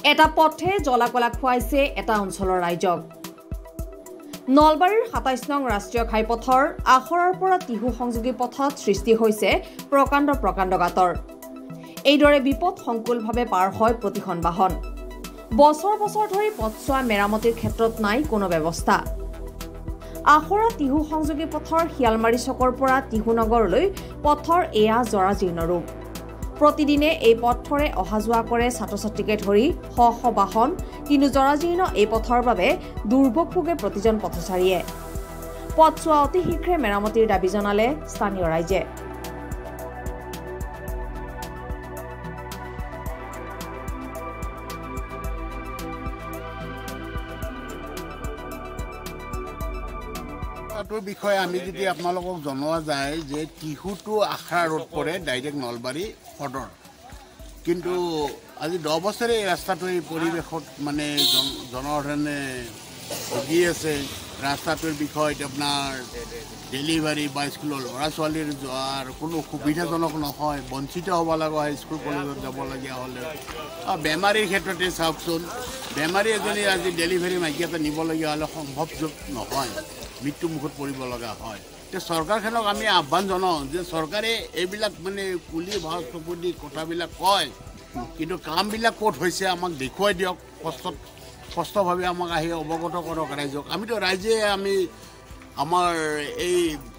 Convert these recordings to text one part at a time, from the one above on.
এটা পথে জলাকলা খুৱাইছে এটা অঞ্চলৰ ৰাইজক। নলবাৰীৰ ২৭ নং ৰাষ্ট্ৰীয় ঘাইপথৰ আখৰাৰ পৰা টিহু সংযোগী পথত সৃষ্টি হৈছে প্ৰকাণ্ড গাঁতৰ। এইদৰে বিপদ সংকুলভাৱে পাৰ হয় প্ৰতিখন বাহন। বছৰ ধৰি পথছোৱা মেৰামতিৰ ক্ষেত্ৰত নাই কোনো ব্যৱস্থা। আখৰা টিহু সংযোগী পথৰ শিয়ালমাৰী চকৰ পৰা টিহুনগৰলৈ পথৰ এয়া জৰাজীৰ্ণ ৰূপ। প্ৰতিদিনে এই পথৰে অহা যোৱা কৰে ছাত্ৰ-ছাত্ৰীকে ধৰি শ বাহন, কিন্তু জৰাজীৰ্ণ এই পথৰ বাবে দুৰ্ভোগ ভোগে প্ৰতিজন পথচাৰীয়ে। পথছোৱা অতি শীঘ্ৰে মেৰামতিৰ দাবী জনালে স্থানীয় ৰাইজে। বিষয়ে আমি যদি আপোনালোকক জনোৱা যায় যে টিহুটো আখৰা ৰোড পৰে ডাইৰেক্ট নলবাৰী সদৰ, কিন্তু আজি 10 বছৰে এই ৰাস্তাটো এই পৰিৱেশত মানে জনসাধাৰণে ভুগি আছে। ৰাস্তাটোৰ বিষয়ত আপোনাৰ ডেলিভাৰী বা স্কুলৰ ল'ৰা ছোৱালীৰ যোৱাৰ কোনো সুবিধাজনক নহয়, বঞ্চিত হ'ব লগা হয় স্কুল কলেজত যাবলগীয়া হ'লে। বেমাৰীৰ ক্ষেত্ৰতে চাওকচোন, বেমাৰী এজনী আজি ডেলিভাৰী মাইকী এটা নিবলগীয়া হ'লে সম্ভৱযোগ নহয়, মৃত্যুমুখত পৰিব লগা হয়। এতিয়া চৰকাৰখনক আমি আহ্বান জনাওঁ যে চৰকাৰে এইবিলাক মানে কুলি ভাও চকু দি কথাবিলাক কয়, কিন্তু কামবিলাক ক'ত হৈছে আমাক দেখুৱাই দিয়ক, স্পষ্টভাৱে আমাক আহি অৱগত কৰক ৰাইজক। আমিতো ৰাইজে আমাৰ এই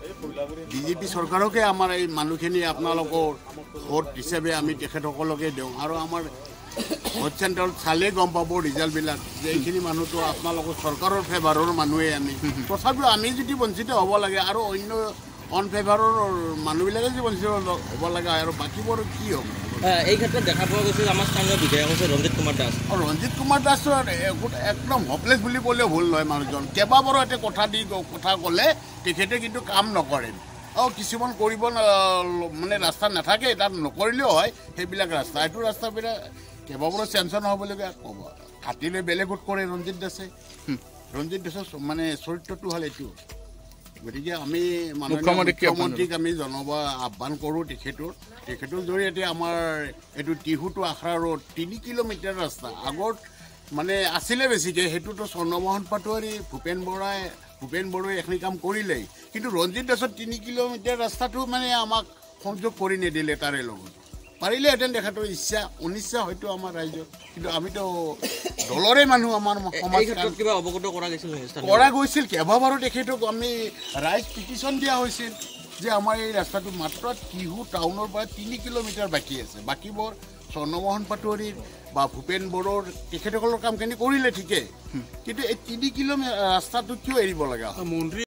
বিজেপি চৰকাৰকে আমাৰ এই মানুহখিনি আপোনালোকৰ ভোট হিচাপে আমি তেখেতসকলকে দিওঁ, আৰু আমাৰ ভোট চেণ্টাৰত চালেই গম পাব ৰিজাল্টবিলাক যে এইখিনি মানুহটো আপোনালোকৰ চৰকাৰৰ ফেভাৰৰ মানুহে আমি। তথাপিও আমি যদি বঞ্চিত হ'ব লাগে আৰু অন্য অনফেভাৰৰ মানুহবিলাকে যদি বঞ্চিত হ'ব লাগে আৰু বাকীবোৰ কি হ'ব? এই ক্ষেত্ৰত দেখা পোৱা গৈছে আমাৰ স্থানীয় বিধায়ক হৈছে ৰঞ্জিত কুমাৰ দাস। ৰঞ্জিত কুমাৰ দাসটো একদম হপলেছ বুলি ক'লেও ভুল নহয়। মানুহজন কেইবাবাৰো এটা কথা ক'লে তেখেতে কিন্তু কাম নকৰে। কিছুমান কৰিব মানে ৰাস্তা নাথাকে, তাত নকৰিলেও হয় সেইবিলাক ৰাস্তা। এইটো ৰাস্তাবিলাক কেইবাবাৰো চেঞ্চন হ'বলগীয়া ক'ব কাটিলে বেলেগত কৰে ৰঞ্জিত দাসে। ৰঞ্জিত দাসৰ মানে চৰিত্ৰটো হ'ল এইটো। গতিকে আমি মুখ্যমন্ত্ৰীক আমি জনাব আহ্বান কৰোঁ তেখেতৰ জৰিয়তে আমাৰ এইটো টিহুটো আখৰা ৰোড 3 কিলোমিটাৰ ৰাস্তা আগত মানে আছিলে বেছিকৈ, সেইটোতো চন্দ্ৰমোহন পাটোৱাৰী ভূপেন বড়োৱে এইখিনি কাম কৰিলেই, কিন্তু ৰঞ্জিত দাসৰ 3 কিলোমিটাৰ ৰাস্তাটো মানে আমাক সংযোগ কৰি নিদিলে তাৰে লগত। পাৰিলেহেঁতেন তেখেতৰ ইচ্ছা অনিচ্ছা হয়তো আমাৰ ৰাইজৰ, কিন্তু আমিতো দলৰে মানুহ। আমাৰ সমাজ কিবা অৱগত কৰা গৈছিল কেইবাবাৰো তেখেতক আমি ৰাইজ পিটিশ্যন দিয়া হৈছিল যে আমাৰ এই ৰাস্তাটো মাত্ৰ টিহু টাউনৰ পৰা 3 কিলোমিটাৰ বাকী আছে, বাকীবোৰ চন্দ্ৰমোহন পাটোৱাৰীৰ বা ভূপেন বড়োৰ তেখেতসকলৰ কামখিনি কৰিলে ঠিকেই, কিন্তু এই 3 কিলোমিটাৰ ৰাস্তাটো কিয় এৰিব লগা হয়?